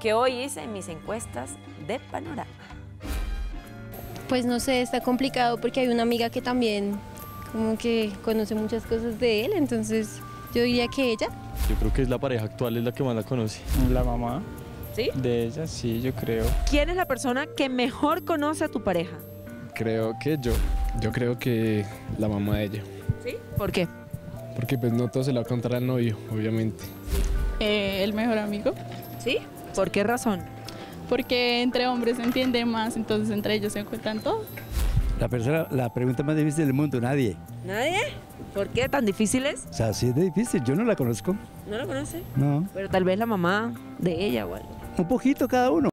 que hoy hice mis encuestas de panorama. Pues no sé, está complicado porque hay una amiga que también como que conoce muchas cosas de él, entonces yo diría que ella. Yo creo que es la pareja actual, es la que más la conoce. La mamá ¿Sí? de ella, sí, yo creo. ¿Quién es la persona que mejor conoce a tu pareja? Creo que yo creo que la mamá de ella, ¿Sí? ¿Por qué? porque pues no todo se lo va a contar al novio, obviamente. El mejor amigo, ¿Sí? ¿Por qué razón? porque entre hombres se entiende más, entonces entre ellos se encuentran todo. La pregunta más difícil del mundo, nadie. ¿Nadie? ¿Por qué tan difíciles? O sea, sí es difícil, yo no la conozco. ¿No lo conoce? No, Pero tal vez la mamá de ella o algo. un poquito cada uno.